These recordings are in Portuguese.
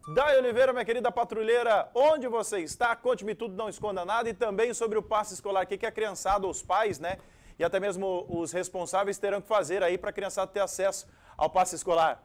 Day Oliveira, minha querida patrulheira, onde você está? Conte-me tudo, não esconda nada, e também sobre o passe escolar, o que a criançada, os pais, né, e até mesmo os responsáveis terão que fazer aí para a criançada ter acesso ao passe escolar.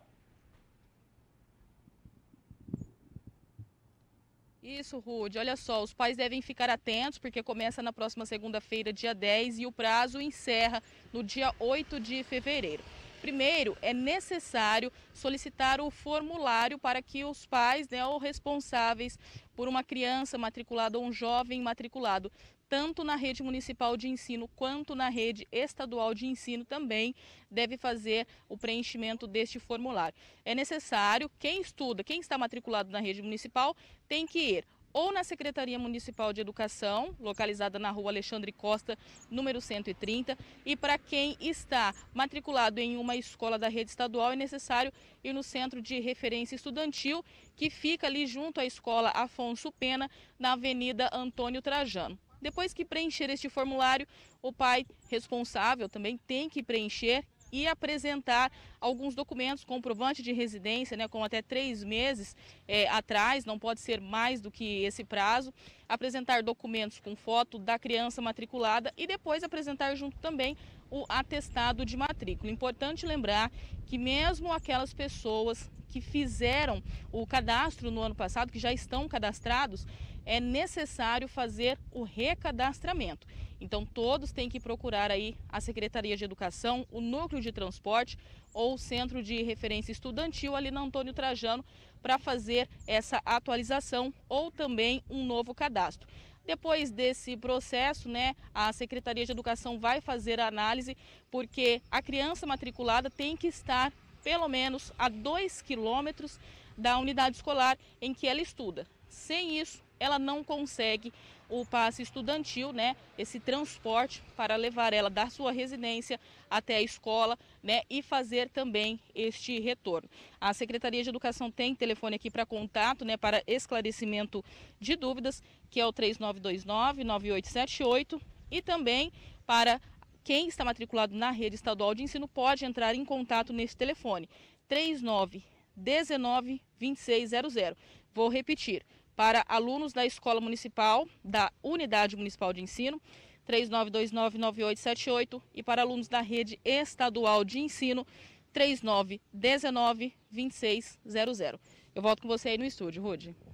Isso, Rude. Olha só, os pais devem ficar atentos porque começa na próxima segunda-feira, dia 10, e o prazo encerra no dia 8 de fevereiro. Primeiro, é necessário solicitar o formulário para que os pais, né, ou responsáveis por uma criança matriculada ou um jovem matriculado, tanto na rede municipal de ensino quanto na rede estadual de ensino, também deve fazer o preenchimento deste formulário. É necessário, quem estuda, quem está matriculado na rede municipal, tem que ir ou na Secretaria Municipal de Educação, localizada na Rua Alexandre Costa, número 130, e para quem está matriculado em uma escola da rede estadual, é necessário ir no Centro de Referência Estudantil, que fica ali junto à Escola Afonso Pena, na Avenida Antônio Trajano. Depois que preencher este formulário, o pai responsável também tem que preencher e apresentar alguns documentos, comprovante de residência, né, com até 3 meses atrás, não pode ser mais do que esse prazo, apresentar documentos com foto da criança matriculada e depois apresentar junto também o atestado de matrícula. Importante lembrar que mesmo aquelas pessoas que fizeram o cadastro no ano passado, que já estão cadastrados, é necessário fazer o recadastramento. Então todos têm que procurar aí a Secretaria de Educação, o Núcleo de Transporte ou o Centro de Referência Estudantil ali na Antônio Trajano para fazer essa atualização ou também um novo cadastro. Depois desse processo, né, a Secretaria de Educação vai fazer a análise, porque a criança matriculada tem que estar pelo menos a 2 quilômetros da unidade escolar em que ela estuda. Sem isso, ela não consegue o passe estudantil, né, esse transporte para levar ela da sua residência até a escola, né, e fazer também este retorno. A Secretaria de Educação tem telefone aqui para contato, né, para esclarecimento de dúvidas, que é o 3929-9878, e também para quem está matriculado na rede estadual de ensino pode entrar em contato nesse telefone, 3919-2600. Vou repetir, para alunos da Escola Municipal, da Unidade Municipal de Ensino, 3929-9878, e para alunos da Rede Estadual de Ensino, 3919-2600. Eu volto com você aí no estúdio, Rude.